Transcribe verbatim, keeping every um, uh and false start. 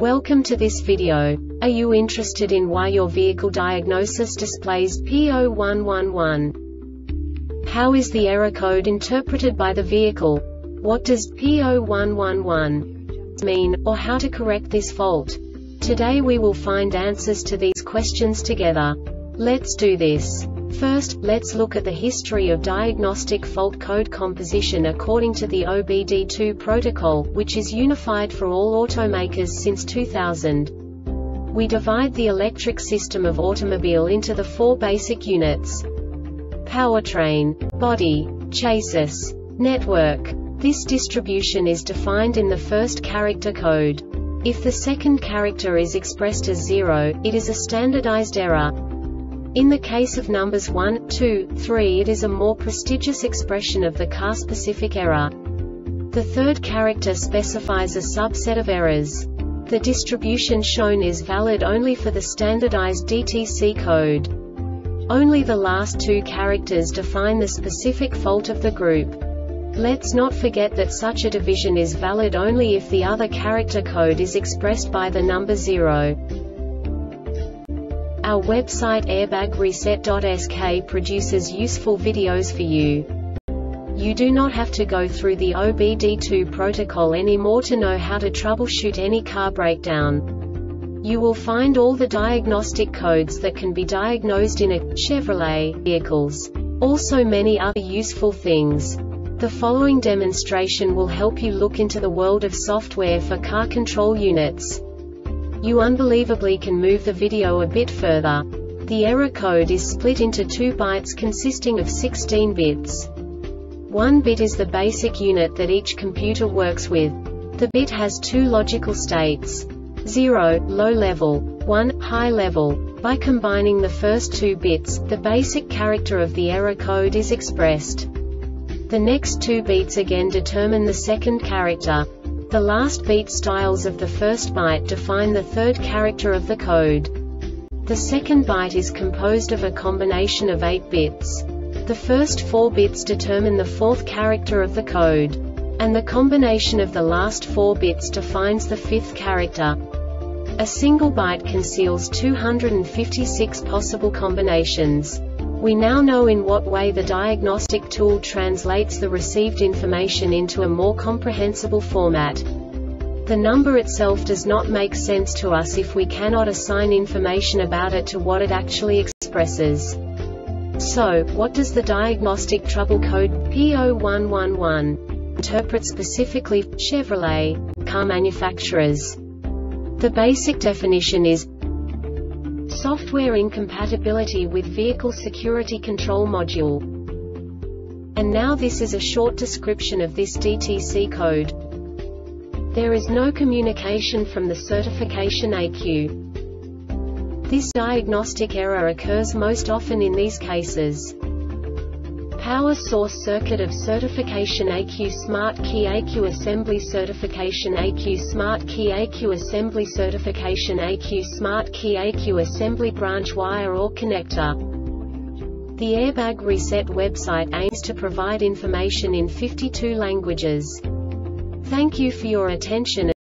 Welcome to this video. Are you interested in why your vehicle diagnosis displays P zero one one one? How is the error code interpreted by the vehicle? What does P zero one one one mean, or how to correct this fault? Today we will find answers to these questions together. Let's do this. First, let's look at the history of diagnostic fault code composition according to the O B D two protocol, which is unified for all automakers since two thousand. We divide the electric system of automobile into the four basic units: powertrain, body, chassis, network. This distribution is defined in the first character code. If the second character is expressed as zero, it is a standardized error. In the case of numbers one, two, three, it is a more prestigious expression of the car-specific error. The third character specifies a subset of errors. The distribution shown is valid only for the standardized D T C code. Only the last two characters define the specific fault of the group. Let's not forget that such a division is valid only if the other character code is expressed by the number zero. Our website airbag reset dot S K produces useful videos for you. You do not have to go through the O B D two protocol anymore to know how to troubleshoot any car breakdown. You will find all the diagnostic codes that can be diagnosed in a Chevrolet vehicles. Also many other useful things. The following demonstration will help you look into the world of software for car control units. You unbelievably can move the video a bit further. The error code is split into two bytes consisting of sixteen bits. One bit is the basic unit that each computer works with. The bit has two logical states: zero, low level, one, high level. By combining the first two bits, the basic character of the error code is expressed. The next two beats again determine the second character. The last beat styles of the first byte define the third character of the code. The second byte is composed of a combination of eight bits. The first four bits determine the fourth character of the code. And the combination of the last four bits defines the fifth character. A single byte conceals two hundred fifty-six possible combinations. We now know in what way the diagnostic tool translates the received information into a more comprehensible format. The number itself does not make sense to us if we cannot assign information about it to what it actually expresses. So, what does the diagnostic trouble code P zero one one one interpret specifically for Chevrolet car manufacturers? The basic definition is software incompatibility with vehicle security control module. And now this is a short description of this D T C code. There is no communication from the certification E Q. This diagnostic error occurs most often in these cases: power source circuit of certification E Q smart key E Q assembly certification E Q smart key E Q assembly certification E Q smart key E Q assembly branch wire or connector. The Airbag Reset website aims to provide information in fifty-two languages. Thank you for your attention.